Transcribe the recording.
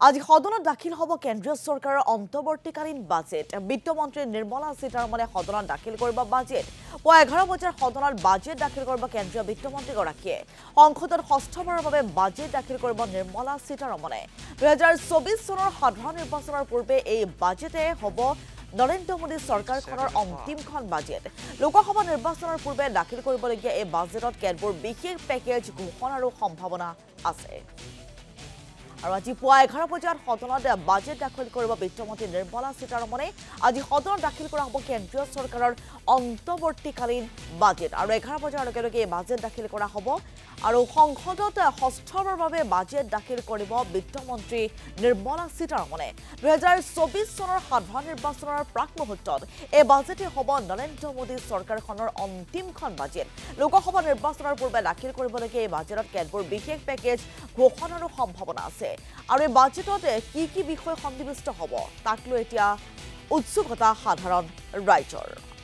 আজি সদনত দাখিল হ'ব কেন্দ্ৰীয় চৰকাৰৰ অন্তৱৰ্তীকালীন বাজেট বিত্তমন্ত্ৰী নিৰ্মলা সীতাৰমণে সদনত দাখিল কৰিব বাজেট পুৱা 11 বজাৰ সদনত বাজেট দাখিল কৰিব কেন্দ্ৰীয় বিত্তমন্ত্ৰীগৰাকীয়ে সংসদত ষষ্ঠবাৰৰ বাবে বাজেট দাখিল কৰিব নিৰ্মলা সীতাৰমণে 2024 চনৰ সাধাৰণ নিৰ্বাচনৰ পূৰ্বে এই বাজেটে হ'ব নৰেন্দ্ৰ মোদী চৰকাৰখনৰ অন্তিমখন বাজেট লোকসভা নিৰ্বাচনৰ পূৰ্বে দাখিল কৰিবলগীয়া এই বাজেটত কেতবোৰ বিশেষ পেকেজ ঘোষণাৰো সম্ভাৱনা আছে আৰু আজি পুৱা 11 বজাত সদনত বাজেট দাখিল কৰিব বিত্তমন্ত্ৰী নিৰ্মলা সীতাৰমণে আজি সদনত দাখিল কৰা হ'ব কেন্দ্ৰীয় চৰকাৰৰ অন্তৱৰ্তীকালীন বাজেট আৰু 11 বজাৰ লগে লগে বাজেট দাখিল কৰা হ'ব আৰু সংসদত ষষ্ঠবাৰৰ বাবে বাজেট দাখিল কৰিব বিত্তমন্ত্ৰী নিৰ্মলা সীতাৰমণে 2024 চনৰ সাধাৰণ নিৰ্বাচনৰ প্ৰাক মুহূৰ্তত এই বাজেটে হ'ব নৰেন্দ্ৰ মোদী চৰকাৰখনৰ অন্তিমখন বাজেট লোকসভা নিৰ্বাচনৰ পূৰ্বে দাখিল কৰিবলগীয়া এই বাজেটত কেতবোৰ বিশেষ পেকেজ ঘোষণাৰো সম্ভাৱনা আছে আৰু এই বাজেটত কি বিষয় সন্নিৱিষ্ট হ'ব তাক লৈ এতিয়া উৎসুকতা সাধাৰণ ৰাইজৰ